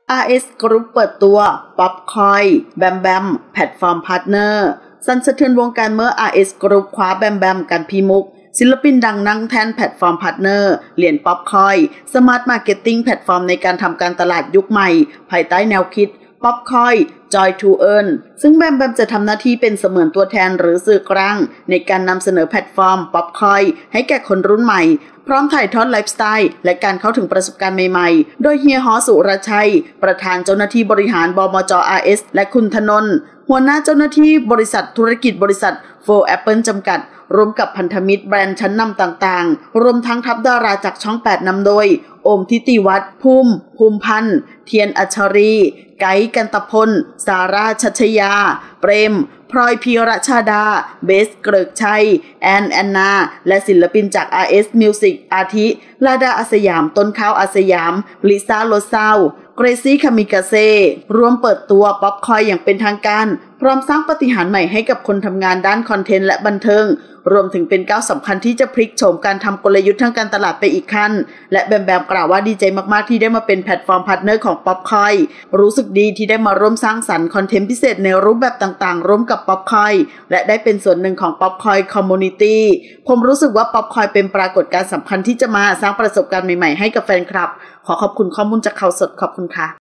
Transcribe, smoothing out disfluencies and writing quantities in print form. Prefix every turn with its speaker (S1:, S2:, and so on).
S1: RS Group เปิดตัว Popcoin แบมแบมแพลตฟอร์มพาร์ทเนอร์สั่นสะเทือนวงการเมื่อ RS Group คว้าแบมแบมกันพิมุกศิลปินดังนั่งแท่นแพลตฟอร์มพาร์ทเนอร์เหรียญ Popcoin สมาร์ทมาร์เก็ตติ้งแพลตฟอร์มในการทำการตลาดยุคใหม่ภายใต้แนวคิด Popcoin Joy to Earn ซึ่งแบมแบมจะทำหน้าที่เป็นเสมือนตัวแทนหรือสื่อกลางในการนำเสนอแพลตฟอร์ม Popcoin ให้แก่คนรุ่นใหม่พร้อมถ่ายทอดไลฟ์สไตล์และการเข้าถึงประสบการณ์ใหม่ๆโดยเฮียฮอสุรชัยประธานเจ้าหน้าที่บริหารบมจ. RS และคุณธนนท์หัวหน้าเจ้าหน้าที่บริษัทธุรกิจบริษัท For Apple จำกัดรวมกับพันธมิตรแบรนด์ชั้นนำต่างๆรวมทั้งทัพดาราจากช่อง 8นำโดยโอมทิติวัฒน์ภูมิพันธ์เทียนอัชรีไกด์กันตพลสาราชัชยาเปรมพลอยพีรชาดาเบสเกริกชัยแอนนาและศิลปินจาก RS Music อาทิลาดาอาสยามต้นข้าวอาสยามลิซ่าโลซาวเกรซี่คามิกาเซ่รวมเปิดตัว Popcoin อย่างเป็นทางการพร้อมสร้างปาฏิหาริย์ใหม่ให้กับคนทำงานด้านคอนเทนต์และบันเทิงรวมถึงเป็นก้าวสำคัญที่จะพลิกโฉมการทำกลยุทธ์ทางการตลาดไปอีกขั้นและแบมแบมกล่าวว่าดีใจมากๆที่ได้มาเป็นแพลตฟอร์มพาร์ทเนอร์ของ Popcoin รู้สึกดีที่ได้มาร่วมสร้างสรรค์คอนเทนต์พิเศษในรูปแบบต่างๆร่วมกับ Popcoin และได้เป็นส่วนหนึ่งของ Popcoin Community ผมรู้สึกว่า Popcoin เป็นปรากฏการณ์สำคัญที่จะมาสร้างประสบการณ์ใหม่ๆให้กับแฟนคลับขอขอบคุณข้อมูลจากข่าวสดขอบคุณค่ะ